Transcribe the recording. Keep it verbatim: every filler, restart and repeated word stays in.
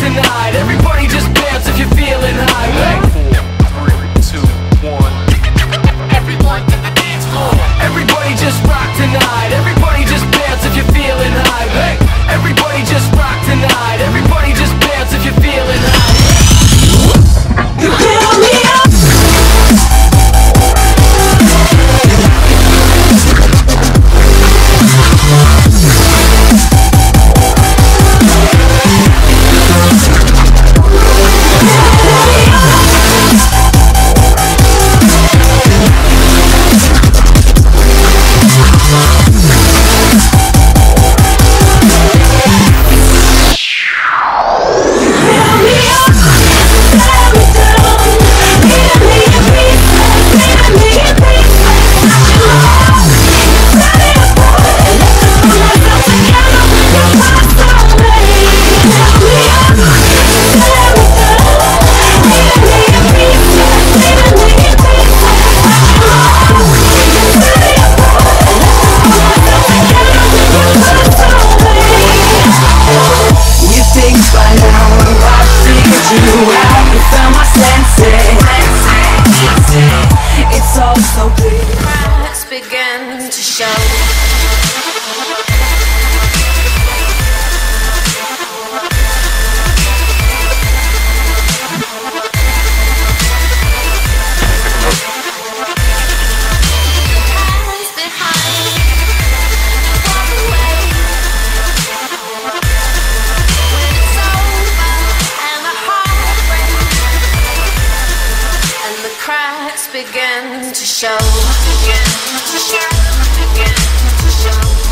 tonight. Everybody just bounce if you're feeling high. Hey. Four, three, two, one. Everyone to the dance floor. Everybody just rock tonight. Everybody just bounce if you're feeling high. Hey. Everybody just rock tonight. Everybody just bounce if you're feeling high. You fill me up. Begin to show, begin to show, begin to show.